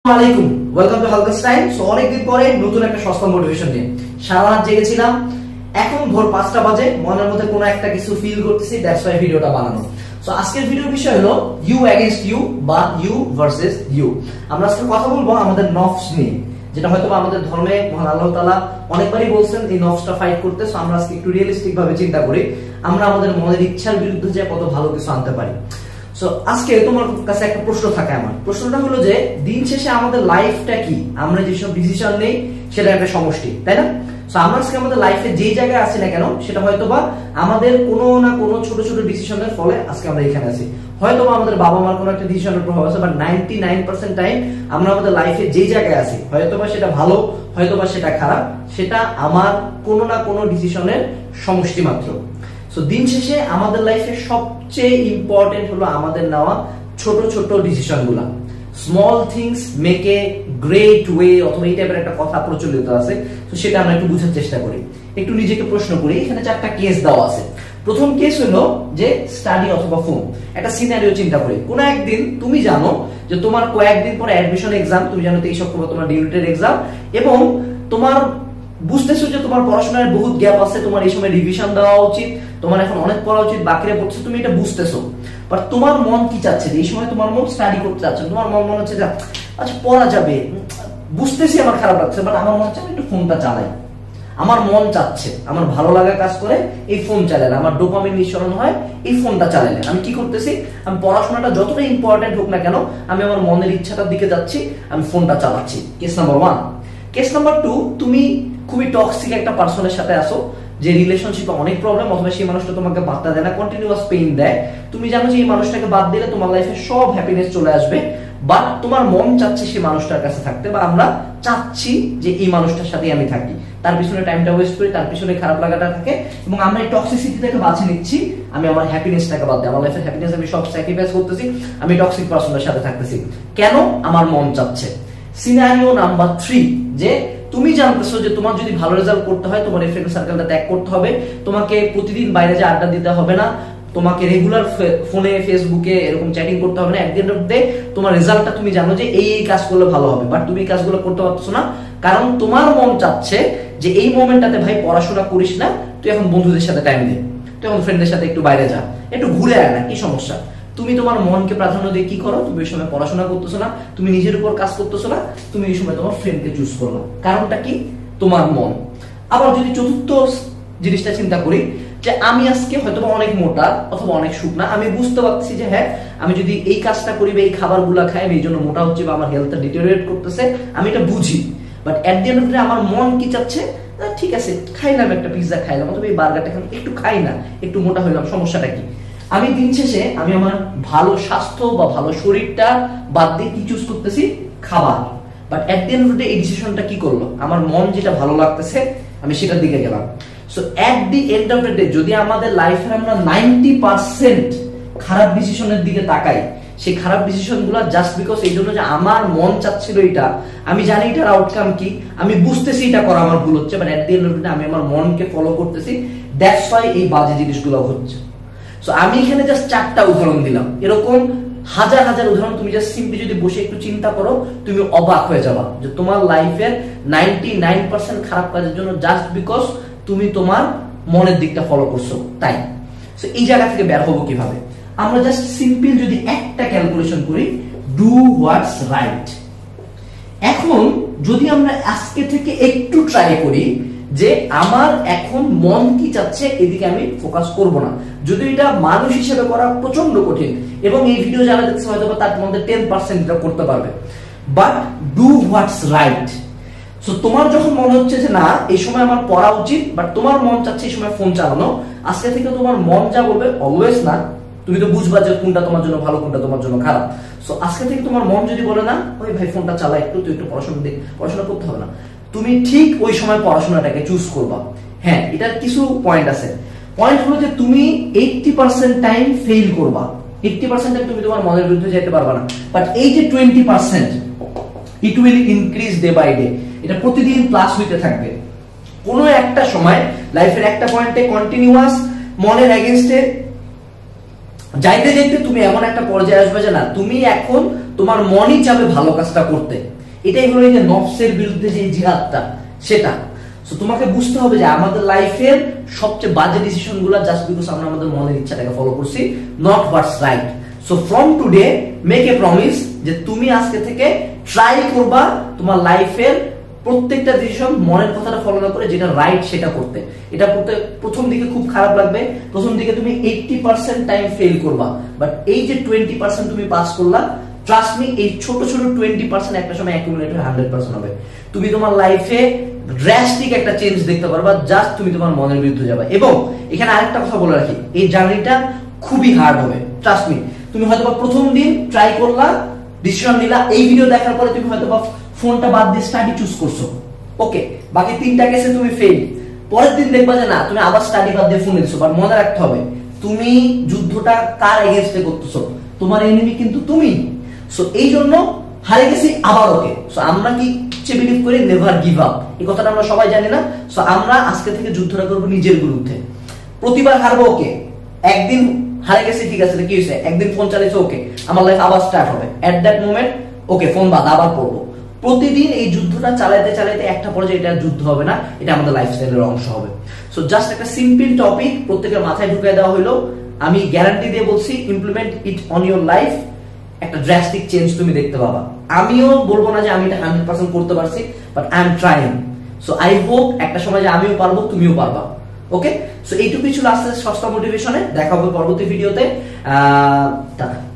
আসসালামু আলাইকুম, welcome to হালকাস টাইম। সো অনেকদিন পরে নতুন একটা সস্তা মোটিভেশন নিয়ে সারা রাত জেগেছিলাম। এখন ভোর 5টা বাজে, মনের মধ্যে কোনো একটা কিছু ফিল করতেছি, দ্যাটস ওয়াই ভিডিওটা বানানো। সো আজকের ভিডিওর বিষয় হলো ইউ এগেইনস্ট ইউ বা ইউ ভার্সেস ইউ। আমরা আজকে কথা বলবো আমাদের নফস নিয়ে, যেটা হয়তো আমাদের ধর্মে মহান আল্লাহ তাআলা অনেকবারই বলছেন এই নফসটা ফাইট করতে। সো আমরা আজকে একটু রিয়েলিস্টিক ভাবে চিন্তা করি আমরা আমাদের মনের ইচ্ছার বিরুদ্ধে যে কত ভালো কিছু আনতে পারি। সো আজকে তোমার কাছে একটা প্রশ্ন থাকে, আমার প্রশ্নটা হলো যে দিন শেষে আমাদের লাইফটা কি? আমরা যেসব ডিসিশন নেই সেটা একটা সমষ্টি, তাই না? সো আমরা আজকে আমাদের লাইফে যে জায়গায় আছি না কেন, সেটা হয়তোবা আমাদের কোনো না কোনো ছোট ছোট ডিসিশনের ফলে আজকে আমরা এখানে আছি। হয়তোবা আমাদের বাবা মার কোনো একটা ডিসিশনের প্রভাব আছে, বাট 99% টাইম আমরা আমাদের লাইফে যে জায়গায় আছি, হয়তোবা সেটা ভালো, হয়তোবা সেটা খারাপ, সেটা আমার কোনো না কোনো ডিসিশনের সমষ্টি মাত্র। সো দিন শেষে আমাদের লাইফে সবচেয়ে ইম্পর্টেন্ট হলো আমাদের নেওয়া ছোট ছোট ডিসিশন গুলা। Small things make a great way, অথবা এই টাইপের একটা কথা প্রচলিত আছে। তো সেটা আমরা একটু বুঝার চেষ্টা করি, একটু নিজেকে প্রশ্ন করি। এখানে 4টা কেস দেওয়া আছে। প্রথম কেস হলো যে স্টাডি অথবা ফোন। একটা সিনারিও চিন্তা করি, কোন একদিন তুমি জানো যে তোমার কয়েকদিন পরে অ্যাডমিশন এক্সাম, তুমি জানো 23 অক্টোবর তোমার ডিউটেড এক্সাম, এবং তোমার বুঝতেছো যে তোমার পড়াশোনার বহুত গ্যাপ আছে, তোমার এই সময় রিভিশন দেওয়া উচিত, তোমার এখন অনেক পড়া উচিত, বাকিরা পড়ছে, তুমি এটা বুঝতেছো। বাট তোমার মন কি চাচ্ছে? এই সময় তোমার মন স্টাডি করতে চাচ্ছে, তোমার মন মনে হচ্ছে যে আচ্ছা পড়া যাবে, বুঝতেছি আমার খারাপ লাগছে, বাট আমার মনে হচ্ছে আমি একটু ফোনটা চালাই। আমার মন চাচ্ছে, আমার ভালো লাগা কাজ করে এই ফোন চালালে, আমার ডোপামিন নিঃসরণ হয় এই ফোনটা চালালে। আমি কি করতেছি? আমি পড়াশোনাটা যতটা ইম্পর্টেন্ট হোক না কেন, আমি আমার মনের ইচ্ছাটার দিকে যাচ্ছি, আমি ফোনটা চালাচ্ছি। Case number 1। কেস নাম্বার 2, তুমি খুবই টক্সিক একটা পার্সনের সাথে আসো, যে রিলেশনশিপে অনেক প্রবলেম, অথবা সেই মানুষটা তোমাকে বার্তা দেয় না, কন্টিনিউয়াস পেইন দেয়। তুমি জানো যে এই মানুষটাকে বাদ দিলে তোমার লাইফে সব হ্যাপিনেস চলে আসবে, বাট তোমার মন চাচ্ছে সেই মানুষটার কাছে থাকতে, বা আমরা চাচ্ছি যে এই মানুষটার সাথে আমি থাকি, তার পিছনে টাইমটা ওয়েস্ট করি, তার পিছনে খারাপ লাগাটা থাকে, এবং আমরা এই টক্সিসিটি থেকে বাঁচে নিচ্ছি। আমি আমার হ্যাপিনেসটাকে বাদ দিই, আমার লাইফের হ্যাপিনেস আমি সব স্যাক্রিফাইস করতেছি, আমি টক্সিক পার্সনের সাথে থাকতেছি। কেন? আমার মন চাচ্ছে। সিনারিও নাম্বার 3, যে তুমি জানতেছো যে তোমার যদি ভালো রেজাল্ট করতে হয়, তোমার এই ফ্রেন্ড সার্কেলটা ত্যাগ করতে হবে, তোমাকে প্রতিদিন বাইরে যে আড্ডা দিতে হবে না, তোমাকে রেগুলার ফোনে ফেসবুকে এরকম চ্যাটিং করতে হবে না। At the end of the day তোমার রেজাল্টটা তুমি জানো যে এই কাজ করলে ভালো হবে, বাট তুমি এই কাজগুলো করতে পারছো না, কারণ তোমার মন চাচ্ছে যে এই মোমেন্টটাতে ভাই পড়াশোনা করিস না, তুই এখন বন্ধুদের সাথে টাইম দে, তুই এখন ফ্রেন্ডদের সাথে একটু বাইরে যা, একটু ঘুরে আয় না, কি সমস্যা? তুমি তোমার মনকে প্রাধান্য দিয়ে কি করো? তুমি ওই সময় পড়াশোনা করতেছো না, তুমি নিজের উপর কাজ করতেছো না, তুমি এই সময় তোমার ফ্রেন্ডকে চুজ করো। কারণটা কি? তোমার মন। আবার যদি চতুর্থ জিনিসটা চিন্তা করি, যে আমি আজকে হয়তো অনেক মোটা অথবা অনেক শুকনা, আমি বুঝতে পারছি যে হ্যাঁ আমি যদি এই কাজটা করি বা এই খাবারগুলো খাই আমি এই জন্য মোটা হচ্ছে বা আমার হেলথটা ডিটেরিওরেট করতেছে, আমি এটা বুঝি। But at the end of the day আমার মন কি চাচ্ছে? ঠিক আছে, খাইলাম একটা পিৎজা খাইলাম, অথবা এই বার্গারটা খাইলাম, একটু খাই না, একটু মোটা হইলাম, সমস্যাটা কি? আমি দিন শেষে আমি আমার ভালো স্বাস্থ্য বা ভালো শরীরটা বাদ দিয়ে কি চুজ করতেছি? খাবার। But at the end of the day এই ডিসিশনটা কি করলো? আমার মন যেটা ভালো লাগতেছে আমি সেটার দিকে গেলাম। So at the end of the day যদি আমাদের লাইফে আমরা 90% খারাপ ডিসিশনের দিকে তাকাই, সেই খারাপ ডিসিশন গুলো জাস্ট বিকজ এই জন্য যে আমার মন চাচ্ছিল এটা, আমি জানি এটার আউটকাম কি, আমি বুঝতেছি এটা করা আমার ভুল হচ্ছে, but at the end of the day আমি আমার মনকে ফলো করতেছি, দ্যাটস ওয়াই এই বাজে জিনিসগুলো হচ্ছে। সো আমি এখানে জাস্ট 4টা উদাহরণ দিলাম, এরকম হাজার হাজার উদাহরণ তুমি জাস্ট সিম্পলি যদি বসে একটু চিন্তা করো, তুমি অবাক হয়ে যাবা যে তোমার লাইফের 99% খারাপ কাজের জন্য জাস্ট বিকজ তুমি তোমার মনের দিকটা ফলো করছো, তাই। সো এই জায়গা থেকে বের হবো কিভাবে? আমরা জাস্ট সিম্পল যদি একটা ক্যালকুলেশন করি, ডু হোয়াটস রাইট। এখন যদি আমরা আজকে থেকে একটু ট্রাই করি যে আমার এখন মন কি চাচ্ছে, এদিকে আমি ফোকাস করব না। যদি এটা মানুষ হিসেবে করা প্রচন্ড কঠিন, এবং এই ভিডিও যারা দেখছে হয়তো তার মধ্যে 10% এটা করতে পারবে, but do what's right. So তোমার যখন মনে হচ্ছে যে না এই সময় আমার পড়া উচিত, বাট তোমার মন চাচ্ছে এই সময় ফোন চালানো, আজকে থেকে তোমার মন যা বলবে, অলওয়েজ না, তুমি তো বুঝবা যে কোনটা তোমার জন্য ভালো, কোনটা তোমার জন্য খারাপ। সো আজকে থেকে তোমার মন যদি বলে না ওই ভাই ফোনটা চালা একটু, তুই একটু পড়াশোনা করতে হবে না, তুমি ঠিক ওই সময় পড়াশোনাটাকে চুজ করবা। হ্যাঁ, এটার কিছু পয়েন্ট আছে। পয়েন্ট হলো যে তুমি 80% টাইম ফেল করবা, 80% টাইম তুমি তোমার মনের বিরুদ্ধে যেতে পারবা না, বাট এই যে 20% it will increase day by day, এটা প্রতিদিন প্লাস হইতে থাকবে। কোনো একটা সময় লাইফের একটা পয়েন্টে কন্টিনিউয়াস মনের এগেইনস্টে যাইতে যাইতে তুমি এমন একটা পর্যায়ে আসবে যে না তুমি এখন তোমার মনই চাবে ভালো কাজটা করতে, এটাই হলো এই যে নফসের বিরুদ্ধে যে জিহাদটা, সেটা। সো তোমাকে বুঝতে হবে যে আমাদের লাইফের সবচেয়ে বাজে ডিসিশনগুলো জাস্ট বিকজ আমরা আমাদের মনের ইচ্ছাটাকে ফলো করছি, not what's right. So from today make a promise যে তুমি আজকে থেকে ট্রাই করবা তোমার লাইফের প্রত্যেকটা ডিসিশন মনের কথাটা ফলো না করে যেটা রাইট সেটা করতে। এটা করতে প্রথম দিকে খুব খারাপ লাগবে, প্রথম দিকে তুমি 80% টাইম ফেল করবা, বাট এই যে 20% তুমি পাস করলা, ট্রাস্ট মি এই ছোট ছোট 20% একটা সময় অ্যাকুমুলেট হয়ে 100% হবে। তুমি তোমার লাইফে ড্রাস্টিক একটা চেঞ্জ দেখতে পারবা, জাস্ট তুমি তোমার মনের বিরুদ্ধে যাবে। এবং এখানে আরেকটা কথা বলে রাখি, এই জার্নিটা খুবই হার্ড হবে, ট্রাস্ট মি। তুমি হয়তো প্রথম দিন ট্রাই করলা, ডিসিশন নিলা, এই ভিডিও দেখার পরে তুমি হয়তো ফোনটা বাদ দিয়ে স্টাডি চুজ করছো, ওকে, বাকি 3টা কেসে তুমি ফেল। পরের দিন দেখবা যে না, তুমি আবার স্টাডি বাদ দিয়ে ফোনে দিছো। বাট মনে রাখতে হবে তুমি যুদ্ধটা কার এগেইনস্টে করতেছো, তোমার এনিমি কিন্তু তুমি। সো এই জন্য হারে গেছি আবার ওকে। সো আমরা কি বিলিভ করি নেভার গিভ আপ, এই কথাটা আমরা সবাই জানি না। সো আমরা আজকে থেকে যুদ্ধটা করবো নিজের বিরুদ্ধে। প্রতিবার হারবো ওকে, একদিন হারে গেছি ঠিক আছে, কি হয়েছে, একদিন ফোন চালিয়েছে ওকে, আমার লাইফ আবার স্টার্ট হবে। At that moment okay, phone বাদ, আবার পড়বো। প্রতিদিন এই যুদ্ধটা চালাতে চালাতে একটা পর্যায়ে এটা যুদ্ধ হবে না, এটা আমাদের লাইফস্টাইলের অংশ হবে। সো জাস্ট একটা সিম্পল টপিক প্রত্যেকের মাথায় ঢুকিয়ে দেওয়া হলো। আমি গ্যারান্টি দিয়ে বলছি, implement it on your life, একটা ড্রাস্টিক চেঞ্জ তুমি দেখতে পাবা। আমিও বলবো না যে আমি এটা 100% করতে পারছি, but I am trying. So I hope একটা সময় যে আমিও পারবো, তুমিও পারবা। ওকে, সো এইটুকুই ছিল আজকে সস্তা মোটিভেশনে। দেখা হবে পরবর্তী ভিডিওতে। টাটা।